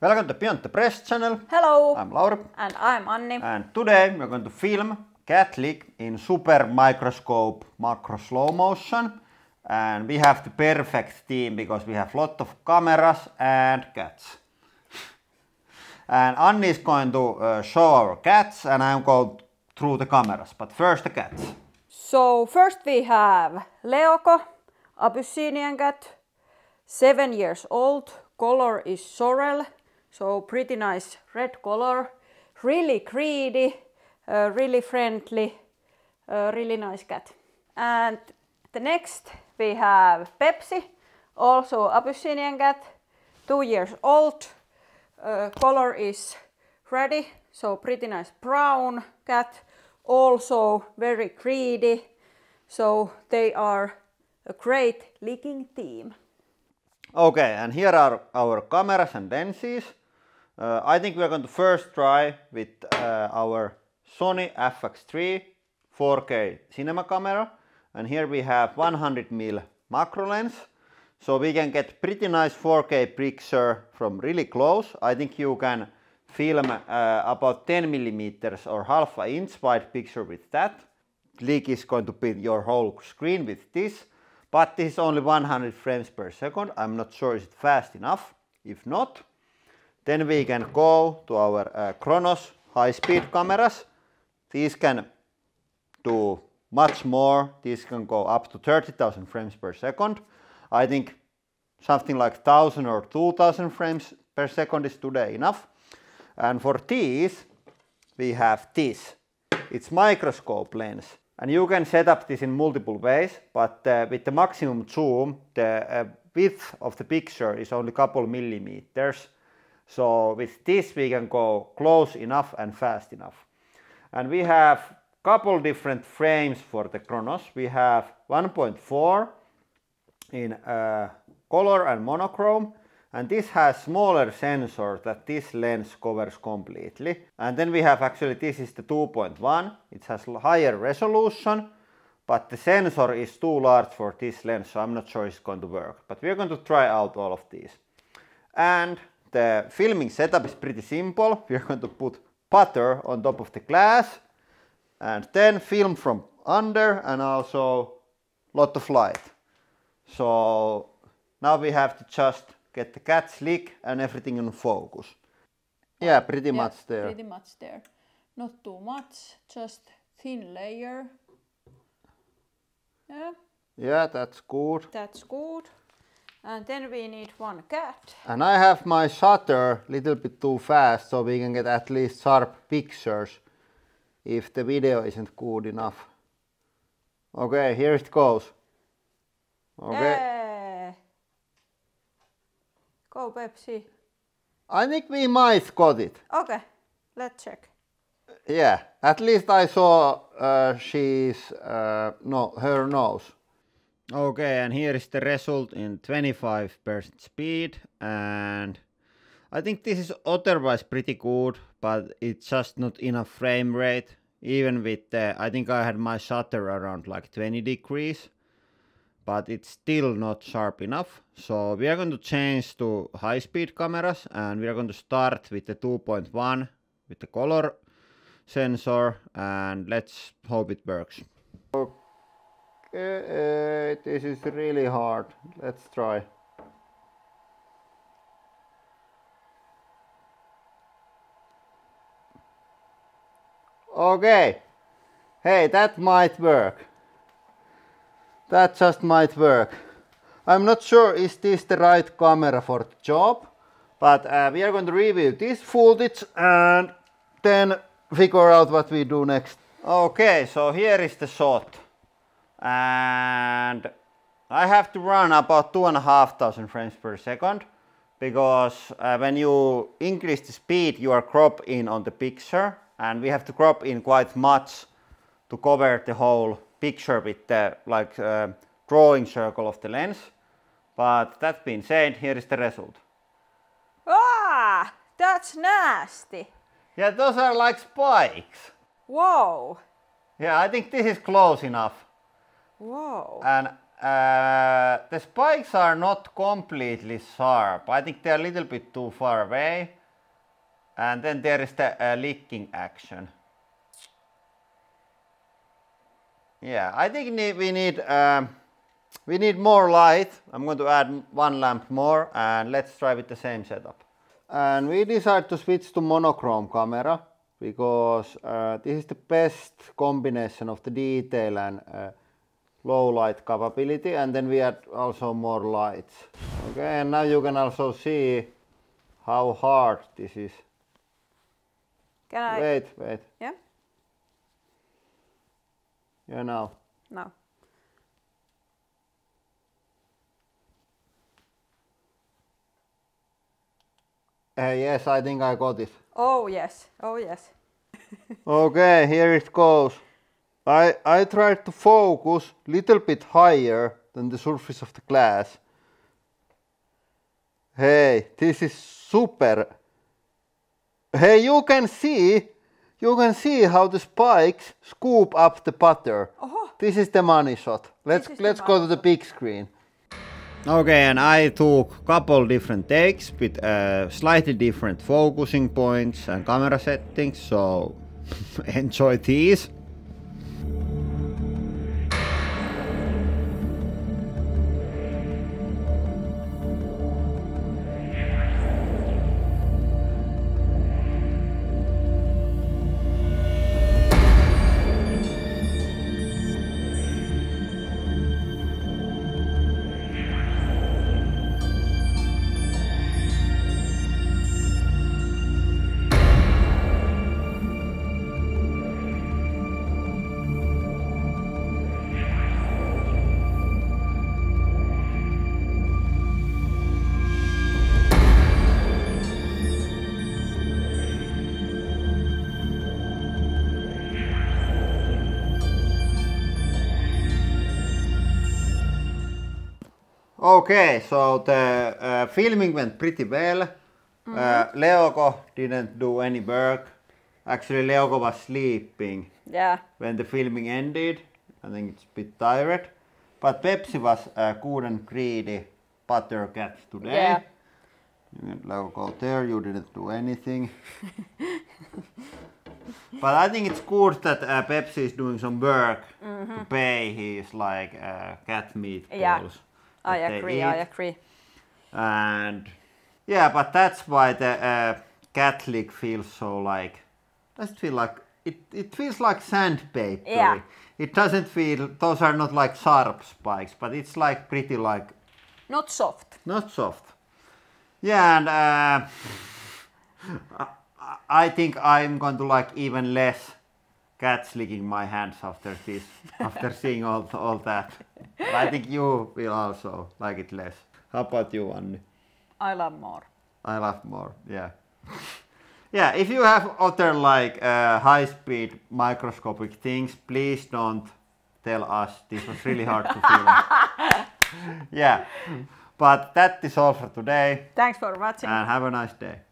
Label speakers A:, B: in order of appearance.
A: Welcome to Beyond the Press channel.
B: Hello!
A: I'm Lauri.
B: And I'm Anni.
A: And today we're going to film cat lick in super microscope macro slow motion. And we have the perfect team because we have a lot of cameras and cats. And Anni is going to show our cats and I'm going through the cameras. But first the cats.
B: So first we have Leoko, Abyssinian cat, 7 years old. Color is sorrel, so pretty nice red color. Really greedy, really friendly, really nice cat. And the next we have Pepsi, also Abyssinian cat, 2 years old. Color is reddy, so pretty nice brown cat. Also very greedy, so they are a great licking team.
A: Okay, and here are our cameras and lenses. I think we're going to first try with our Sony FX3 4K cinema camera. And here we have 100mm macro lens. So we can get pretty nice 4K picture from really close. I think you can film about 10mm or half an inch wide picture with that. Leak is going to be your whole screen with this. But this is only 100 frames per second. I'm not sure is it fast enough. If not, then we can go to our Chronos high-speed cameras. These can do much more. These can go up to 30,000 frames per second. I think something like 1,000 or 2,000 frames per second is today enough. And for these, we have this. It's microscope lens. And you can set up this in multiple ways, but with the maximum zoom, the width of the picture is only a couple millimeters. So with this we can go close enough and fast enough. And we have couple different frames for the Chronos. We have 1.4 in color and monochrome. And this has smaller sensor that this lens covers completely. And then we have actually, this is the 2.1. It has higher resolution, but the sensor is too large for this lens, so I'm not sure it's going to work. But we're going to try out all of these. And the filming setup is pretty simple. We're going to put butter on top of the glass and then film from under and also lot of light. So now we have to just get the cat's lick and everything in focus. Yeah, pretty much there.
B: Pretty much there. Not too much, just thin layer. Yeah.
A: Yeah, that's good.
B: That's good. And then we need one cat.
A: And I have my shutter a little bit too fast, so we can get at least sharp pictures if the video isn't good enough. Okay, here it goes. Okay.
B: Yeah. Go Pepsi.
A: I think we might got it.
B: Okay, let's check.
A: Yeah, at least I saw her nose. Okay, and here is the result in 25% speed, and I think this is otherwise pretty good, but it's just not enough frame rate. Even with I think I had my shutter around like 20 degrees. But it's still not sharp enough. So we are going to change to high-speed cameras and we are going to start with the 2.1 with the color sensor and let's hope it works. Okay, this is really hard. Let's try. Okay. Hey, that might work. That just might work. I'm not sure is this the right camera for the job, but we are going to review this footage and then figure out what we do next. Okay, so here is the shot. And I have to run about 2,500 frames per second because when you increase the speed you are crop in on the picture and we have to crop in quite much to cover the whole picture with the drawing circle of the lens. But that being said, here is the result.
B: Ah, that's nasty.
A: Yeah, those are like spikes.
B: Whoa.
A: Yeah, I think this is close enough.
B: Whoa.
A: And the spikes are not completely sharp. I think they're a little bit too far away. And then there is the licking action. Yeah, I think we need more light. I'm going to add one lamp more and let's try with the same setup. And we decided to switch to monochrome camera because this is the best combination of the detail and low light capability, and then we add also more lights. Okay, and now you can also see how hard this is.
B: Can I?
A: Wait.
B: Yeah?
A: Yeah, now.
B: No.
A: Yes, I think I got it.
B: Oh yes, oh yes.
A: Okay, here it goes. I tried to focus a little bit higher than the surface of the glass. Hey, this is super. Hey, you can see how the spikes scoop up the butter.
B: Oh.
A: This is the money shot. Let's go to the big screen. Okay, and I took a couple different takes with slightly different focusing points and camera settings, so enjoy these. Okay, so the filming went pretty well. Leoko didn't do any work. Actually, Leoko was sleeping when the filming ended. I think it's a bit tired. But Pepsi was good and greedy butter cat today.
B: Yeah.
A: Leoko there, you didn't do anything. But I think it's good that Pepsi is doing some work to pay his cat meat balls.
B: Yeah. I agree.
A: And yeah, but that's why the cat lick feels so it feels like sandpaper.
B: Yeah.
A: It doesn't feel, those are not like sharp spikes, but it's like pretty like...
B: Not soft.
A: Not soft. Yeah, and I think I'm going to like even less cats licking my hands after this, after seeing all that. But I think you will also like it less. How about you, Anni?
B: I love more.
A: I love more, yeah. Yeah, if you have other high-speed microscopic things, please don't tell us. This was really hard to film. Yeah, but that is all for today.
B: Thanks for watching.
A: And have a nice day.